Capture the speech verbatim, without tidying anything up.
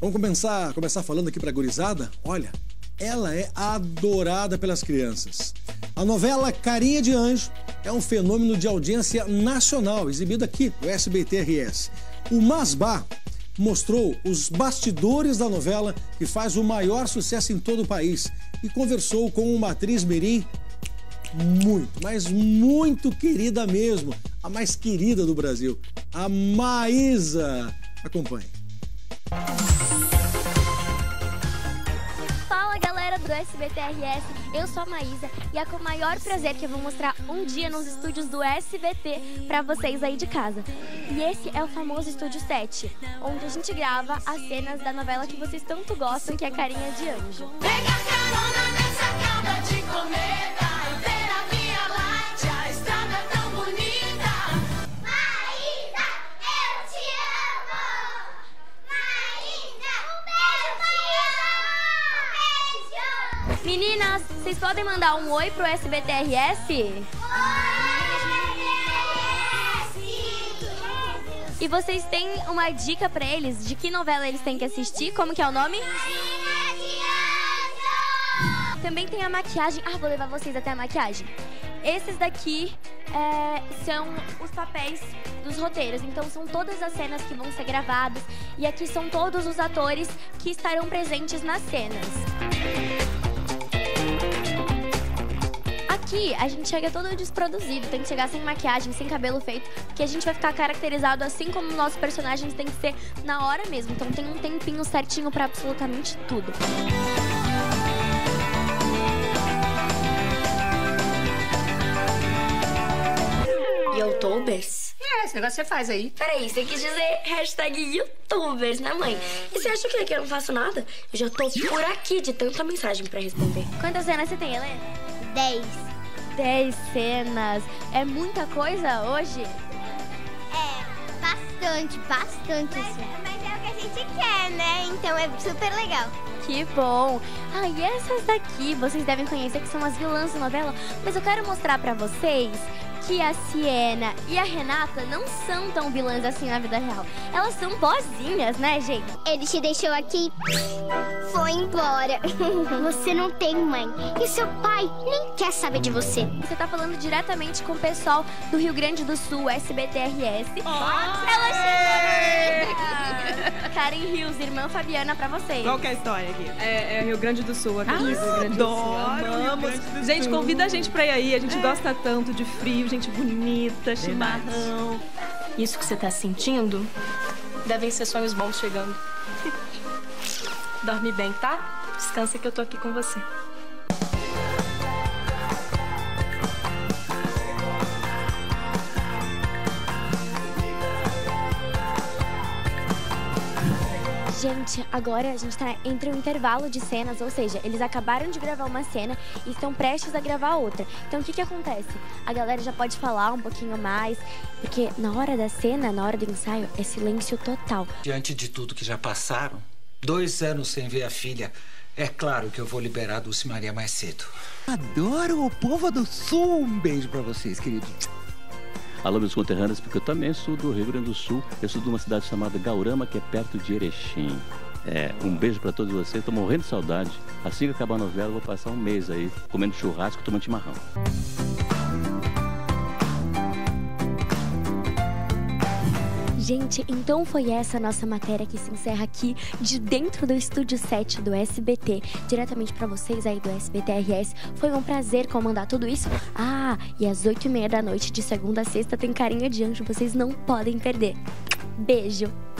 Vamos começar, começar falando aqui pra gurizada? Olha, ela é adorada pelas crianças. A novela Carinha de Anjo é um fenômeno de audiência nacional, exibido aqui no S B T R S. O Masbá mostrou os bastidores da novela, que faz o maior sucesso em todo o país, e conversou com uma atriz mirim muito, mas muito querida mesmo, a mais querida do Brasil, a Maísa. Acompanhe. Fala, galera do S B T R S, eu sou a Maísa e é com o maior prazer que eu vou mostrar um dia nos estúdios do S B T pra vocês aí de casa. E esse é o famoso Estúdio sete, onde a gente grava as cenas da novela que vocês tanto gostam, que é Carinha de Anjo. Pega a carona nessa acaba de comer, vai ver a Via Láctea, a estrada é tão bonita. Maísa, eu te amo! Maísa, um beijo, Maísa! Um beijo! Meninas, vocês podem mandar um oi pro S B T R S? E vocês têm uma dica pra eles de que novela eles têm que assistir? Como que é o nome? Também tem a maquiagem. Ah, vou levar vocês até a maquiagem. Esses daqui é, são os papéis dos roteiros. Então são todas as cenas que vão ser gravadas. E aqui são todos os atores que estarão presentes nas cenas. Aqui a gente chega todo desproduzido, tem que chegar sem maquiagem, sem cabelo feito, porque a gente vai ficar caracterizado assim como nossos personagens tem que ser na hora mesmo. Então tem um tempinho certinho pra absolutamente tudo. Youtubers? É, esse negócio você faz aí. Peraí, você quis dizer hashtag Youtubers, né, mãe? E você acha que eu não faço nada? Eu já tô por aqui de tanta mensagem pra responder. Quantas cenas você tem, Helena? Dez. Dez cenas. É muita coisa hoje? É, bastante, bastante. Mas, mas é o que a gente quer, né? Então é super legal. Que bom! Ah, e essas daqui vocês devem conhecer, que são as vilãs da novela. Mas eu quero mostrar pra vocês que a Siena e a Renata não são tão vilãs assim na vida real. Elas são boazinhas, né, gente? Ele te deixou aqui, foi embora. Você não tem mãe. E seu pai nem quer saber de você. Você tá falando diretamente com o pessoal do Rio Grande do Sul, S B T R S. Oh, ela chegou! Karen Rios, irmã Fabiana, pra vocês. Qual que é a história aqui? É, é Rio Grande do Sul, aqui. Ah, Rio Grande do Sul. Amamos. Gente, convida a gente pra ir aí. A gente é. gosta tanto de frio, gente bonita, chimarrão. Isso que você tá sentindo devem ser sonhos bons chegando. Dorme bem, tá? Descansa que eu tô aqui com você. Gente, agora a gente tá entre um intervalo de cenas, ou seja, eles acabaram de gravar uma cena e estão prestes a gravar outra. Então o que que acontece? A galera já pode falar um pouquinho mais, porque na hora da cena, na hora do ensaio, é silêncio total. Diante de tudo que já passaram, dois anos sem ver a filha, é claro que eu vou liberar a Dulce Maria mais cedo. Adoro o povo do Sul! Um beijo pra vocês, querido. Alô, meus conterrâneos, porque eu também sou do Rio Grande do Sul. Eu sou de uma cidade chamada Gaurama, que é perto de Erechim. É, um beijo pra todos vocês. Tô morrendo de saudade. Assim que acabar a novela, eu vou passar um mês aí comendo churrasco e tomando chimarrão. Gente, então foi essa a nossa matéria que se encerra aqui de dentro do Estúdio sete do S B T, diretamente pra vocês aí do S B T R S. Foi um prazer comandar tudo isso. Ah, e às oito e meia da noite de segunda a sexta tem Carinha de Anjo, vocês não podem perder. Beijo!